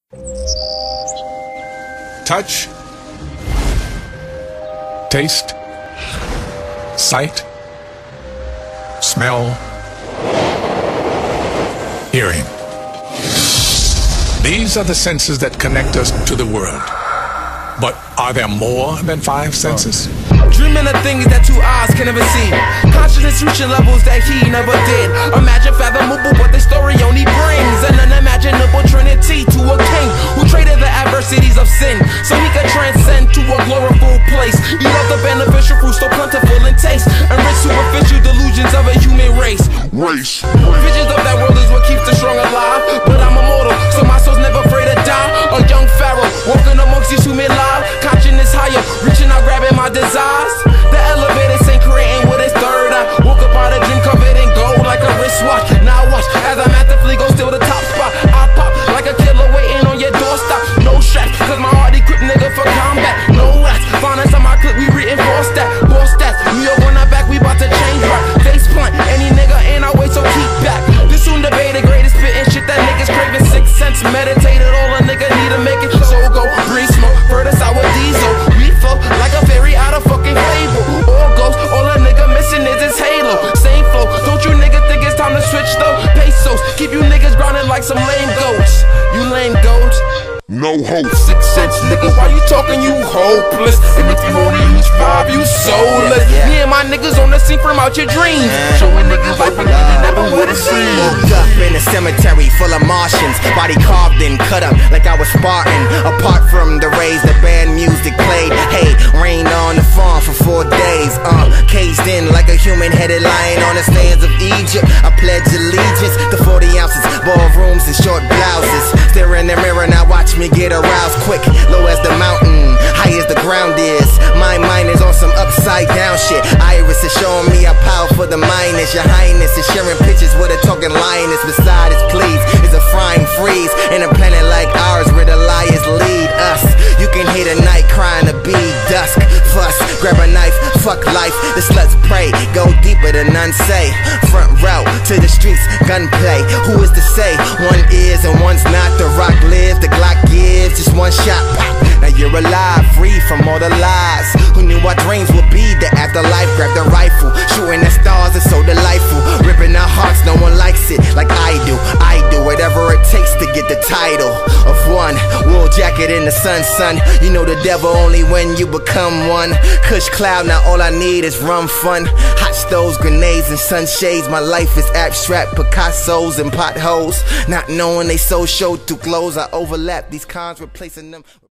Touch, taste, sight, smell, hearing. These are the senses that connect us to the world. But are there more than 5 senses? Dreaming of things that 2 eyes can never see. Consciousness reaching levels that he never did. Imagine fathomable, but the story only brings an unimaginable trinity to a king who traded the adversities of sin so he could transcend to a glorious place. He loved the beneficial fruit, so plentiful in taste, and rich superficial delusions of a human race. Visions of that world is what keeps the strong alive, but I'm immortal, so my soul's never afraid to die. A young pharaoh walking amongst these human lives, consciousness higher, reaching out, grabbing my desires. The elevator ain't creating with its third eye. Woke up out of dream covered in gold like a wristwatch. Now watch as I'm at the fleet, go steal the top spot. I pop like a killer waiting on your doorstep. No straps, cause my heart equipped nigga for combat. No rats, find us on my clip, we reinforce that. More stats, New York on our back, we bout to change right. Face plant, any nigga in our way, so keep back. This soon debate the greatest spitting shit that niggas craving. 6 cents, meditated, all a nigga need to make it. So go, breathe smoke, further sour diesel. We flow like a fairy out of fucking fable. All ghosts, all a nigga missing is his halo. Same flow, don't you niggas think it's time to switch though? Pesos, keep you niggas grounded like some lame goats. You lame goats. No hope. 6 cents, nigga, why you talking, you hopeless? And if you only use 5, you soulless. Me and my niggas on the scene from out your dreams, showing niggas life when you never would've seen. Woke up in a cemetery full of Martians, body carved and cut up like I was Spartan. Apart from the rays, the band music played. Hey, rain on the farm for 4 days. Caged in like a human-headed lion on the sands of Egypt. I pledge allegiance to 40 ounces, ballrooms and short blouses. Stare in the mirror, now watch me get aroused quick. Low as the mountain, high as the ground is. My mind is on some upside down shit. Iris is showing me how powerful the mind is. Your highness is sharing pictures with a talking lioness. Beside us, please, is a frying freeze in a planet like ours where the liars lead us. You can hear the night crying to be dusk. Fuss, grab a knife, fuck life. The sluts pray, go deeper than none say. Front route to the streets, gunplay. Who is to say one is and one's not? The rock lives, the Glock gives, just one shot, pop. Now you're alive, free from all the lies. Who knew our dreams would be the afterlife? Grab the rifle, shooting at stars is so delightful. Ripping our hearts, no one likes it like I do. I do whatever it takes to get the title of one. Wool jacket in the sun, son. You know the devil only when you become one. Kush cloud, now all I need is rum fun. Hot stoves, grenades, and sunshades. My life is abstract, Picassos and potholes. Not knowing they so show through clothes. I overlap these cons, replacing them.